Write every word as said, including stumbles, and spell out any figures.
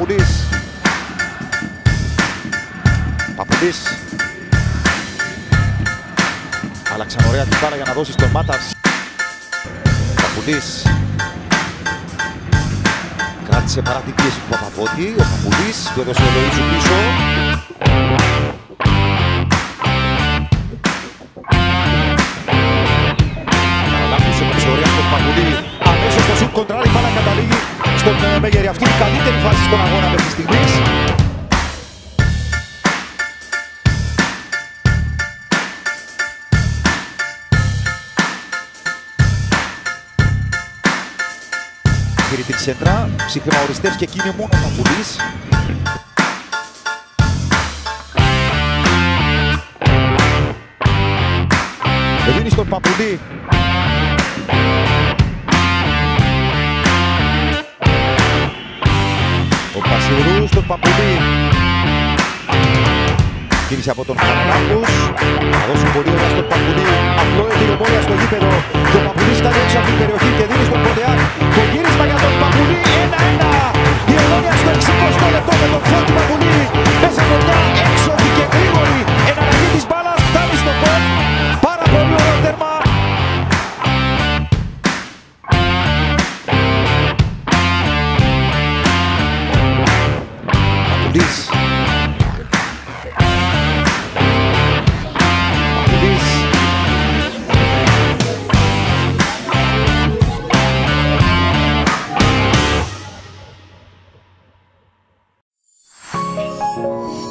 Παπουλής. Παπουλής. Άλλαξαν ωραία την μπάλα για να δώσει στον Μάτας. Παπουλής. Κράτησε παρά την πίεση του Παπαβότη. Ο Παπουλής του έδωσε ο Λοΐζου πίσω. Παραλάμπησε με ωραία στον Παπουλή. Αμέσως στο σουτ κοντράρι, μπάλα καταλήγει στον Μέγερη. Αυτή η καλύτερη φάση στον αγώνα μέχρι στιγμής. Πήρε την σέντρα, ψύχρεμα οριστεύει και εκείνη μόνο ο Παπουλής. Δίνει στον Παπουλή. Ο Πασιρού στον Παπουλή. Κίνηση από τον Χαραλάμπους. Θα δώσουν πολύ ωραία στον Παπουλή. Απλό ετηρεμόνια στο γήπεδο. Και ο Παπουλής φτάνει έξω από την περιοχή και δίνει στον Ποντεάκ. Το γύρισμα για τον Παπουλή. ένα ένα. Η Ελόνια στο εξηκοστό λεπτό με τον Φώτη Παπουλή. Μέσα από μια έξοδη και γρήγορη εναλλαγή της μπάλας. Φτάνει στο γκολ. Πάρα πολύ ωραίο τέρμα. Παπουλής. Παπουλής.